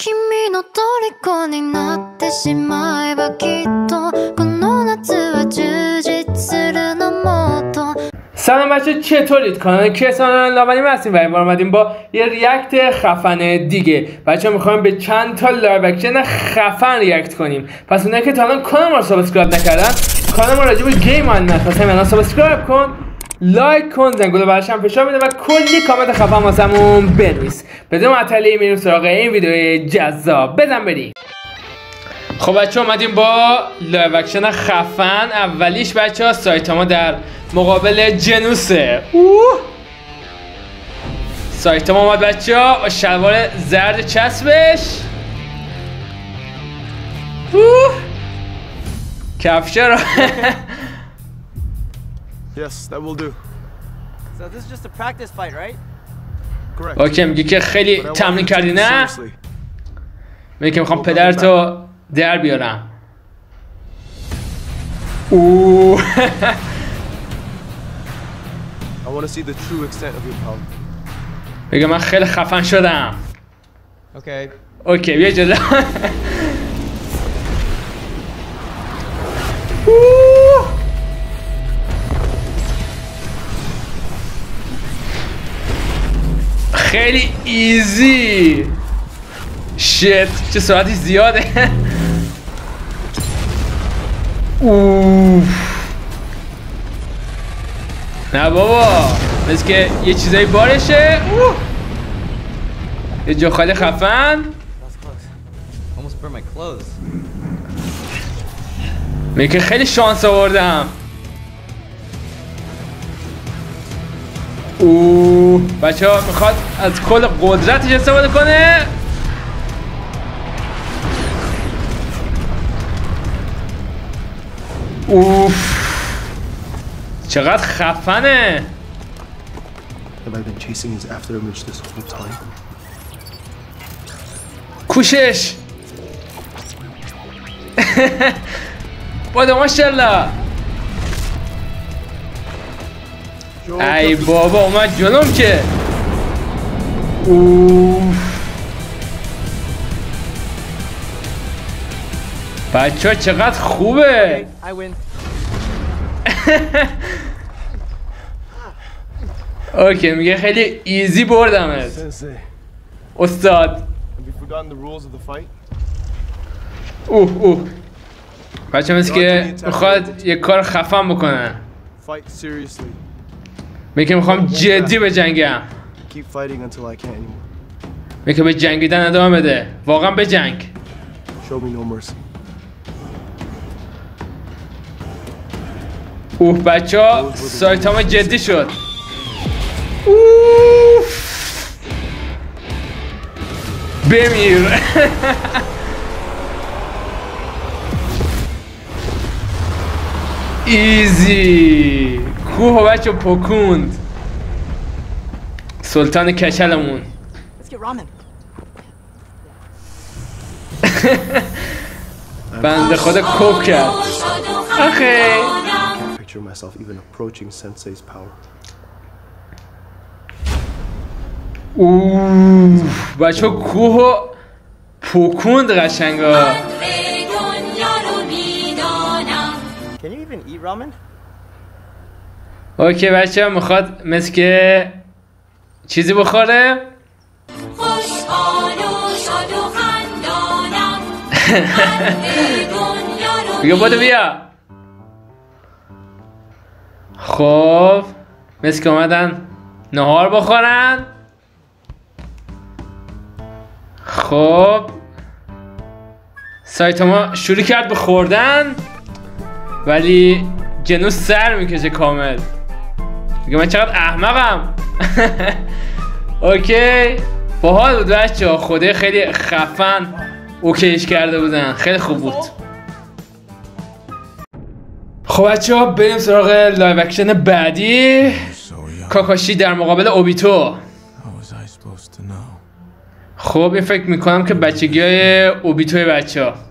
君の虜になってしまえばきっとこの夏は充実するのもっと. سلام بچه، چطورید؟ کانال کسان لاوانی هستیم و این بار اومدیم با یه ریاکت خفن دیگه. بچه میخوایم به چند تا لایو اکشن خفن ریاکت کنیم. پس اونایی که تا الان کانال ما رو سابسکرایب نکردن، کانال ما راجع به گیم معلومات واسه الان سابسکرایب کن، لایک کن، زنگوله براش هم فشار بده و کلی کامنت خفن واسمون بنویس. بدون معطلی میریم سراغ این ویدیو جذاب. بزن بریم. خب بچه اومدیم با لایو اکشن خفن. اولیش بچه ها سایتاما در مقابل جنوسه. سایتاما اومد بچه ها با شلوار زرد چسبش، کفشه رو Yes, that will do. So this is just a practice fight, right? Correct. اوکی، میگه که خیلی تمرین کردی نه؟ میگه که میخوام پدرتو در بیارم. اوه I want to see the true extent of your power. میگه من خیلی خفن شدم. Okay. اوکی بیا جلو. خیلی ایزی. شت چه سرعتی زیاده. اوف. نه بابا، مثل که یه چیزایی بارشه. یه جا خالی خفن. Almost burned my clothes. میگه خیلی شانس آوردم. اوه بچه ها میخواد از کل قدرتش استفاده کنه. اوف چقدر خفنه. Have I been chasing his after image this whole time? کوشش. باده ماشالله. ای بابا اومد جلوم که. اوف بچه ها چقدر خوبه. I win. اوکی میگه خیلی ایزی بردمت Sensei, استاد. have you forgotten the rules of the fight? اوه بچه مثل که میخواد یک کار خفن بکنن. Fight seriously. میگه میخوام جدی به جنگم. Keep fighting until I can't anymore. میگه به جنگیدن ادامه بده. واقعا به جنگ. Show me no mercy. اوه بچه ها سایتاما جدی شد. اوف بمیر. ایزی. کوه بچه پکوند. سلطان کچلمون. Let's get ramen. بنده خدا کوب کرد. آخه Picture myself even approaching Sensei's power. اوه بچه کوه پکوند قشنگا. Can you even eat ramen? اوکی بچه میخواد مثل که چیزی بخوره. بیا بودو بیا. خب مثل که اومدن نهار بخورن. خب سایتاما شروع کرد به خوردن ولی جنوس سر میکشه کامل. میگه من چقدر احمقم. اوکی باحال بود بچه ها. خوده خیلی خفن اوکیش کرده بودن. خیلی خوب بود. خب بچه ها بریم سراغ لایو اکشن بعدی. کاکاشی در مقابل اوبیتو. خب این فکر میکنم که بچگی های اوبیتوی بچه ها.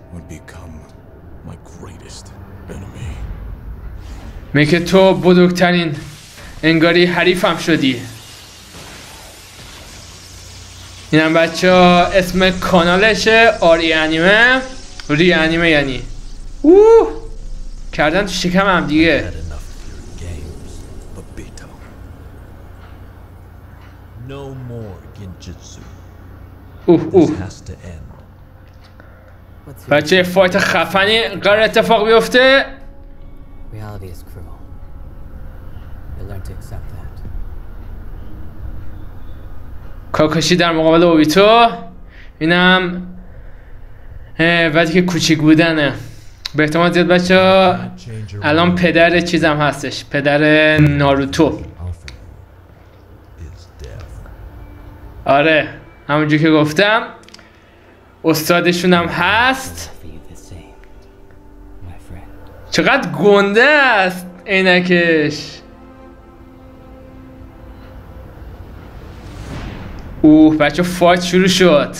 میگه تو بزرگترین انگاری حریفم شدی. اینم بچه ها اسم کانالشه آری انیمه ری انیمه یعنی کردن تو شکم هم دیگه. بچه فایت خفنی قرار اتفاق بیفته. کاکاشی در مقابل اوبیتو. اینم وقتی که کوچیک بودنه. به احتمال زیاد بچه ها الان پدر چیزم هستش، پدر ناروتو. آره همونجور که گفتم استادشون هم هست. چقدر گنده است عینکش. بچه فایت شروع شد.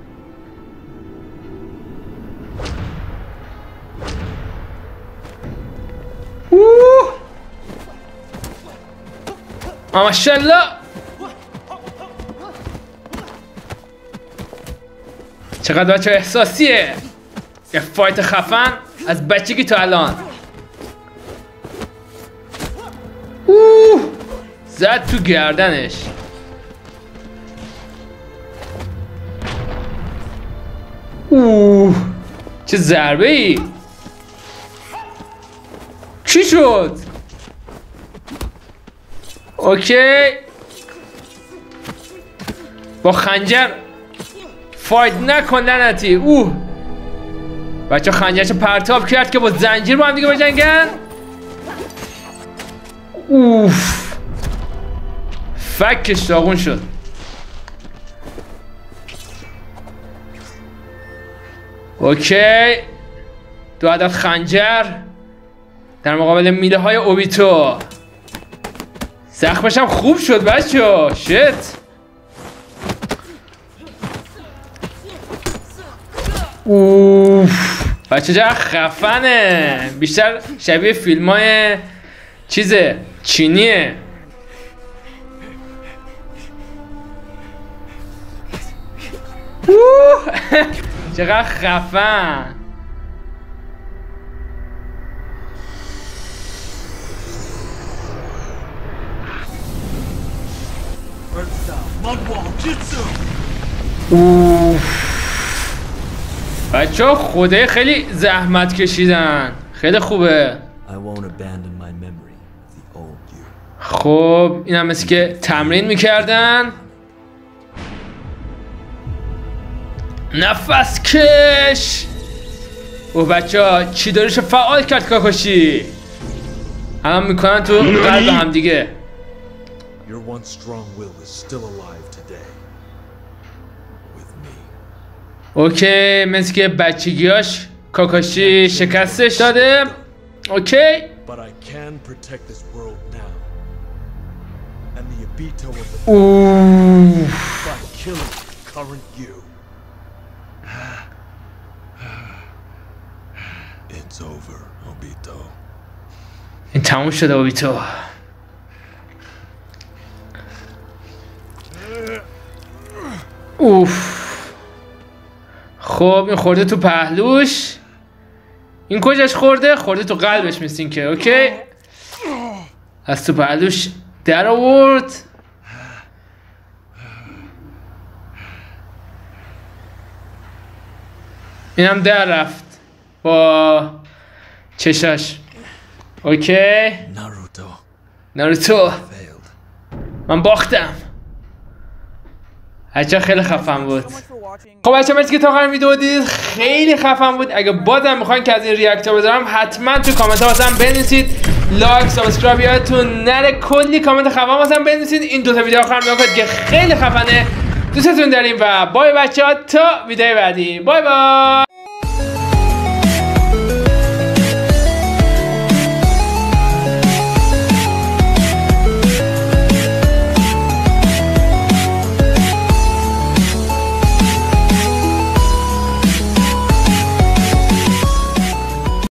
ماشاءالله. چقدر بچه احساسیه. یه فایت خفن از بچگی تا الان. زد تو گردنش. چه ضربه ای. چی شد؟ اوکی با خنجر فایت نکن لعنتی. بچه خنجرش پرتاب کرد که با زنجیر با هم دیگه بجنگن. فکش داغون شد. اوکی 2 عدد خنجر در مقابل میله های اوبیتو. زخمش هم خوب شد بچه. شت. بچه جا خفنه. بیشتر شبیه فیلم های چیزه چینیه. چقدر خفن. بچه ها خوده خیلی زحمت کشیدن. خیلی خوبه. خب این هم مثل که تمرین میکردن. نفس کش. بچه ها چی داریشو فعال کرد کاکاشی. الان میکنن تو قلب هم دیگه. اوکی مثل که بچگیاش کاکاشی شکستش داده. اوکی این تموم شده اوبیتو. خب این خورده تو پهلوش. این کجاش خورده؟ خورده تو قلبش مثل که. اوکی از تو پهلوش در آورد. اینم در رفت با چشاش. اوکی ناروتو من باختم. بچه خیلی خفن بود. خب بچه مرسی که تا آخر ویدیو دیدید. خیلی خفن بود. اگه بازم میخواین که از این ریاکتور بذارم حتما تو کامنت ها واسم بنویسید. لایک سابسکرایب یادتون نره. کلی کامنت خفن واسم بنویسید. این 2 تا ویدیو آخر نگاه کنید که خیلی خفنه. دوستتون داریم و بای بچه ها تا ویدیو بعدی. بای بای.